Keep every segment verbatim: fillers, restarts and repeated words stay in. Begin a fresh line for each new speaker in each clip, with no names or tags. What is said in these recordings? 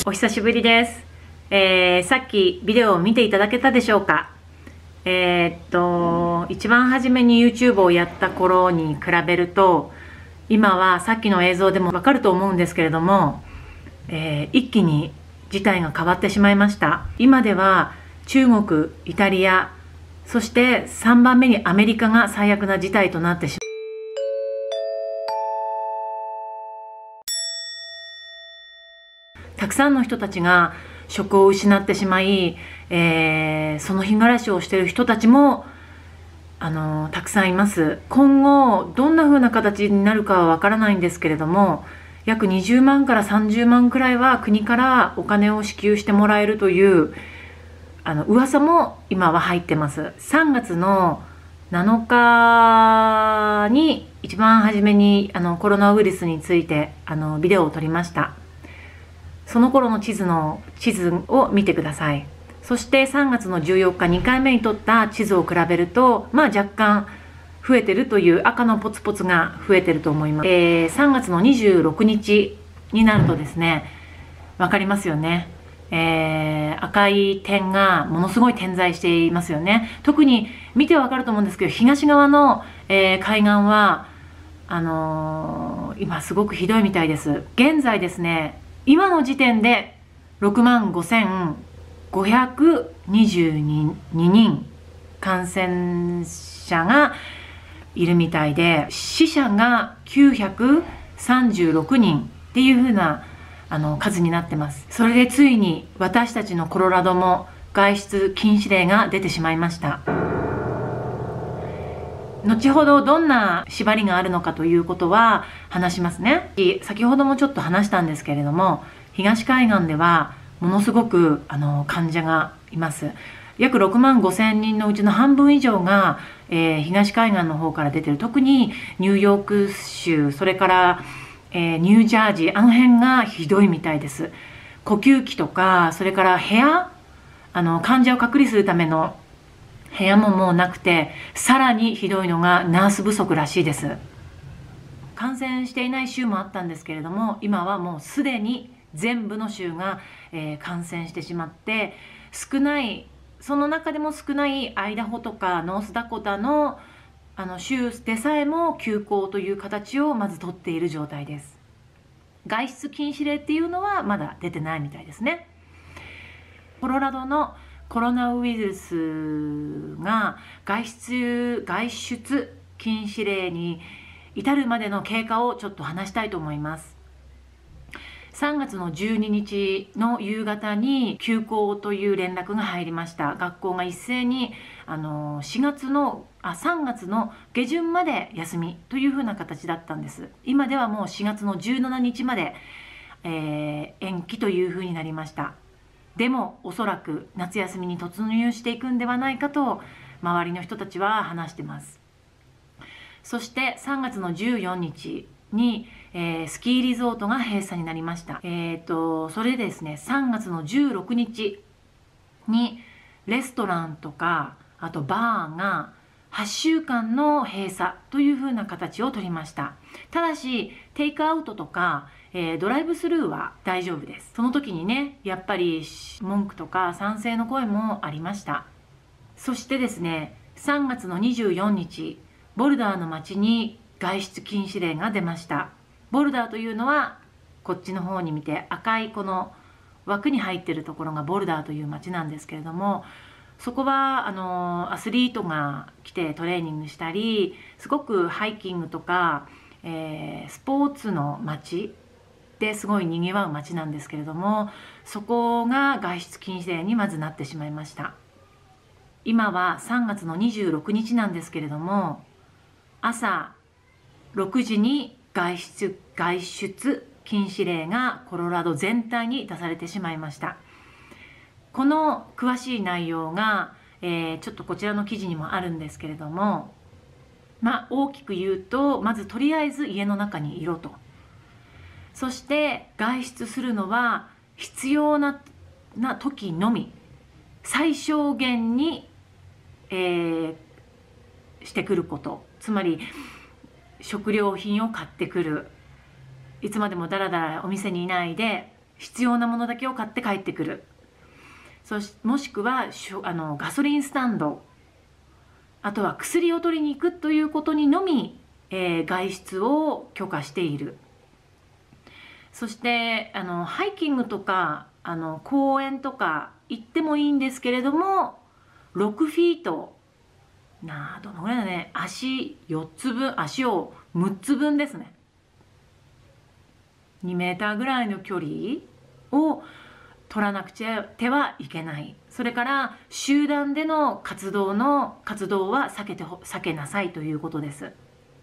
お久しぶりです。えー、さっきビデオを見ていただけたでしょうか。えー、っと、一番初めに YouTube をやった頃に比べると、今はさっきの映像でもわかると思うんですけれども、えー、一気に事態が変わってしまいました。今では中国、イタリア、そしてさんばんめにアメリカが最悪な事態となってしまいます。たくさんの人たちが職を失ってしまい、えー、その日暮らしをしている人たちもあのたくさんいます。今後どんな風な形になるかはわからないんですけれども、約にじゅうまんからさんじゅうまんくらいは国からお金を支給してもらえるというあの噂も今は入ってます。さんがつのなのかに一番初めにあのコロナウイルスについてあのビデオを撮りました。その頃の地図の地図を見てください。そしてさんがつのじゅうよっかにかいめに撮った地図を比べると、まあ若干増えてるという赤のポツポツが増えてると思います。えー、さんがつのにじゅうろくにちになるとですね、わかりますよね。えー、赤い点がものすごい点在していますよね。特に見てわかると思うんですけど、東側の、えー、海岸はあのー、今すごくひどいみたいです。現在ですね、今の時点でろくまんごせんごひゃくにじゅうににん感染者がいるみたいで、死者がきゅうひゃくさんじゅうろくにんっていう風なあの数になってます。それでついに私たちのコロラドも外出禁止令が出てしまいました。後ほどどんな縛りがあるのかということは話しますね。先ほどもちょっと話したんですけれども、東海岸ではものすごくあの患者がいます。約ろくまんごせんにんのうちの半分以上が、えー、東海岸の方から出てる。特にニューヨーク州、それから、えー、ニュージャージー、あの辺がひどいみたいです。呼吸器とか、それから部屋、あの患者を隔離するための部屋ももうなくて、さらにひどいのがナース不足らしいです。感染していない州もあったんですけれども、今はもうすでに全部の州が、えー、感染してしまって、少ないその中でも少ないアイダホとかノースダコタのあの州でさえも休校という形をまず取っている状態です。外出禁止令っていうのはまだ出てないみたいですね。コロラドのコロナウイルスが外出外出禁止令に至るまでの経過をちょっと話したいと思います。さんがつのじゅうににちの夕方に休校という連絡が入りました。学校が一斉にあのしがつのあさんがつの下旬まで休みというふうな形だったんです。今ではもうしがつのじゅうしちにちまで、えー、延期というふうになりました。でもおそらく夏休みに突入していくんではないかと周りの人たちは話してます。そしてさんがつのじゅうよっかに、えー、スキーリゾートが閉鎖になりました。えーと、それでですね、さんがつのじゅうろくにちにレストランとかあとバーがはっしゅうかんの閉鎖というふうな形を取りました。ただしテイクアウトとか、えー、ドライブスルーは大丈夫です。その時にね、やっぱり文句とか賛成の声もありました。そしてですね、さんがつのにじゅうよっかボルダーの町に外出禁止令が出ました。ボルダーというのはこっちの方に見て赤いこの枠に入っているところがボルダーという町なんですけれども、そこはあのアスリートが来てトレーニングしたり、すごくハイキングとか、えー、スポーツの町ですごいにぎわう町なんですけれども、そこが外出禁止令にまずなってしまいました。今はさんがつのにじゅうろくにちなんですけれども、朝ろくじに外出外出禁止令がコロラド全体に出されてしまいました。この詳しい内容が、えー、ちょっとこちらの記事にもあるんですけれども、まあ大きく言うと、まずとりあえず家の中にいろと。そして外出するのは必要な、な時のみ、最小限に、えー、してくること。つまり食料品を買ってくる、いつまでもだらだらお店にいないで必要なものだけを買って帰ってくる。そしもしくはしょあのガソリンスタンド、あとは薬を取りに行くということにのみ、えー、外出を許可している。そしてあのハイキングとかあの公園とか行ってもいいんですけれども、ろくフィートなあ、どのぐらいだね、足よっつぶん、足をむっつぶんですね。にメーターぐらいの距離を取らなくてはいけない。それから集団での活動の活動は避けて避けなさいということです。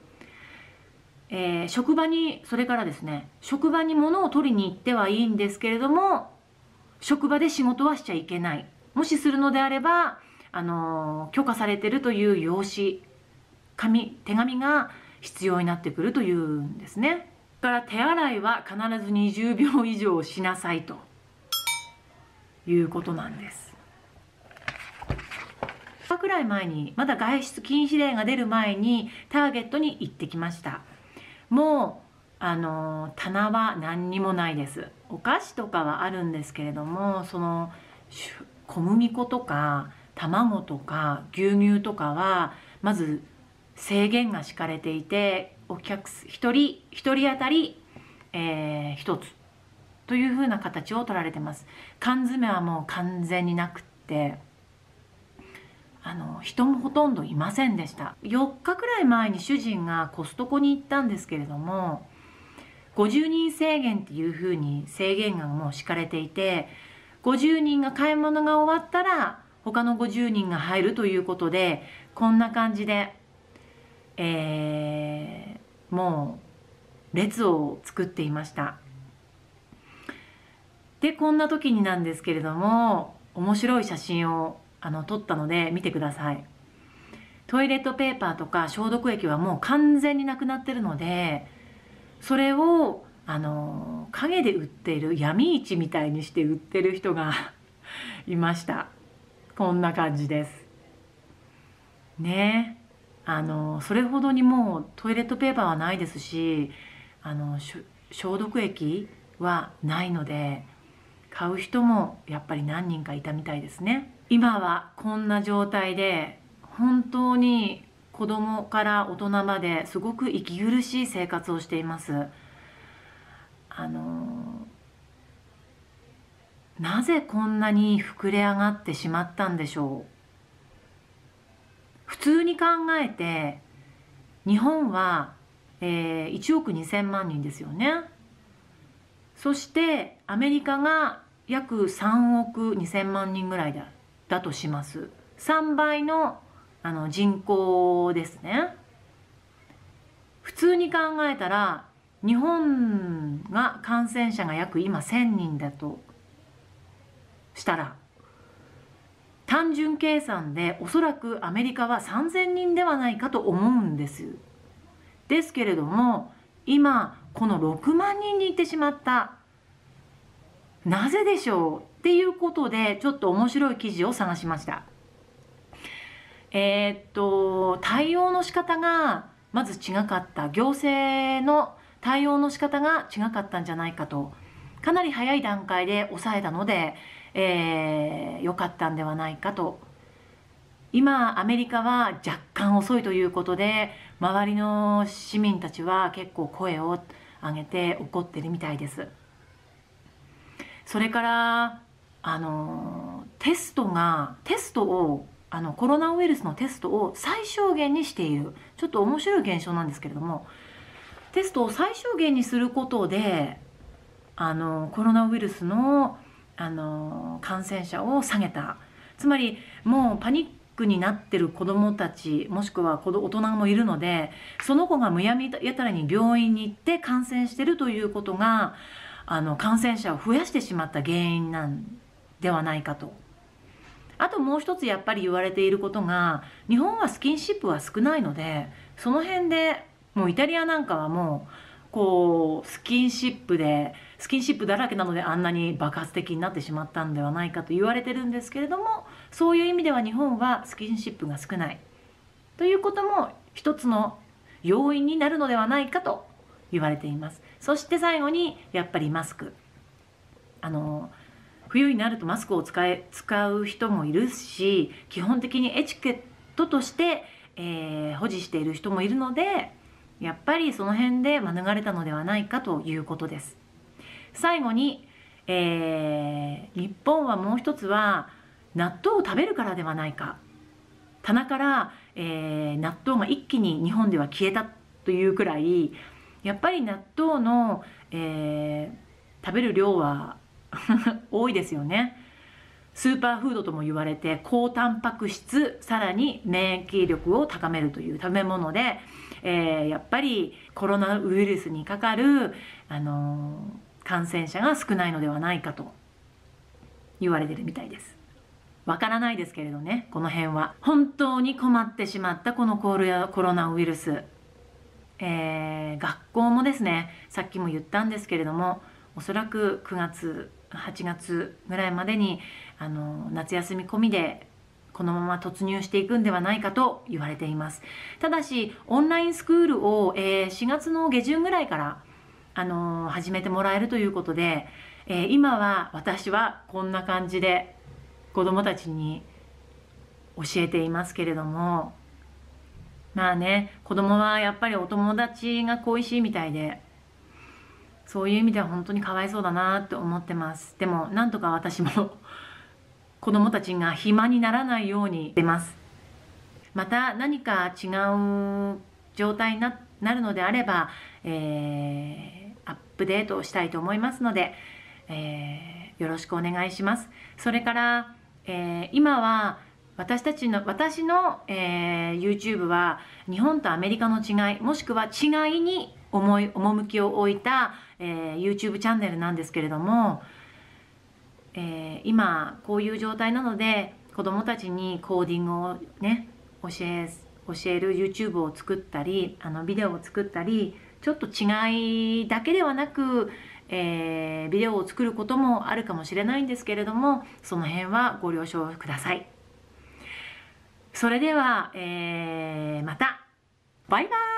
えー、職場に、それからですね、職場に物を取りに行ってはいいんですけれども、職場で仕事はしちゃいけない。もしするのであれば、あのー、許可されているという用紙、紙、手紙が必要になってくるというんですね。だから手洗いは必ずにじゅうびょう以上しなさいということなんです。ふつかくらい前に、まだ外出禁止令が出る前にターゲットに行ってきました。もうあの棚は何にもないです。お菓子とかはあるんですけれども、その小麦粉とか卵とか牛乳とかはまず制限が敷かれていて、お客一人一人当たり、えー、一つというふうな形を取られてます。缶詰はもう完全になくって、あの人もほとんどいませんでした。よっかくらい前に主人がコストコに行ったんですけれども、ごじゅうにん制限っていうふうに制限がもう敷かれていて、ごじゅうにんが買い物が終わったら他のごじゅうにんが入るということで、こんな感じで、えー、もう列を作っていました。で、こんな時になんですけれども、面白い写真をあの撮ったので見てください。トイレットペーパーとか消毒液はもう完全になくなってるので、それをあの影で売っている闇市みたいにして売ってる人がいました。こんな感じですね。あのそれほどにもうトイレットペーパーはないですし、あの消毒液はないので、買う人もやっぱり何人かいたみたいですね。今はこんな状態で、本当に子供から大人まですごく息苦しい生活をしています。あのなぜこんなに膨れ上がってしまったんでしょう。普通に考えて日本は、えー、いちおくにせんまんにんですよね。そしてアメリカが約さんおくにせんまんにんぐらいだだとします。さんばいの、あの人口ですね。普通に考えたら日本が感染者が約今せんにんだとしたら、単純計算でおそらくアメリカはさんぜんにんではないかと思うんです。ですけれども、今このろくまんにんに行ってしまった。なぜでしょうっていうことで、ちょっと面白い記事を探しました。えー、っと対応の仕方がまず違かった。行政の対応の仕方が違かったんじゃないかと。かなり早い段階で抑えたので、えー、良かったんではないかと。今アメリカは若干遅いということで、周りの市民たちは結構声を上げて怒ってるみたいです。それからあのテストがテストをあのコロナウイルスのテストを最小限にしている。ちょっと面白い現象なんですけれども、テストを最小限にすることであのコロナウイルスのあの感染者を下げた。つまりもうパニックになってる子どもたち、もしくは大人もいるので、その子がむやみやたらに病院に行って感染してるということが、あの感染者を増やしてしまった原因なんではないかと。あともう一つやっぱり言われていることが、日本はスキンシップは少ないので、その辺でもうイタリアなんかはもうこうスキンシップでスキンシップだらけなので、あんなに爆発的になってしまったんではないかと言われてるんですけれども、そういう意味では日本はスキンシップが少ないということも一つの要因になるのではないかと言われています。そして最後にやっぱりマスク。 あの冬になるとマスクを使え使う人もいるし、基本的にエチケットとして、えー、保持している人もいるので、やっぱりその辺で免れたのではないかということです。最後に、えー、日本はもう一つは納豆を食べるからではないか。棚から、えー、納豆が一気に日本では消えたというくらい、やっぱり納豆の、えー、食べる量は多いですよね。スーパーフードとも言われて、高タンパク質、さらに免疫力を高めるという食べ物で、えー、やっぱりコロナウイルスにかかる、あのー、感染者が少ないのではないかと言われてるみたいです。わからないですけれどね、この辺は。本当に困ってしまったこのコロナウイルス。えー、学校もですね、さっきも言ったんですけれども、おそらくくがつ、はちがつぐらいまでに、あの、夏休み込みで、このまま突入していくんではないかと言われています。ただし、オンラインスクールを、えー、しがつの下旬ぐらいから、あのー、始めてもらえるということで、えー、今は私はこんな感じで子供たちに教えていますけれども、まあね、子供はやっぱりお友達が恋しいみたいで、そういう意味では本当にかわいそうだなって思ってます。でも、なんとか私も子供たちが暇にならないようにしてます。また何か違う状態に な, なるのであれば、えー、アップデートをしたいと思いますので、えー、よろしくお願いします。それから、えー、今は私たちの、私の、えー、YouTube は日本とアメリカの違い、もしくは違いに思い、趣を置いた、えー、YouTube チャンネルなんですけれども、えー、今こういう状態なので、子供たちにコーディングをね、教え、教える YouTube を作ったり、あのビデオを作ったり、ちょっと違いだけではなく、えー、ビデオを作ることもあるかもしれないんですけれども、その辺はご了承ください。それでは、えー、またバイバーイ。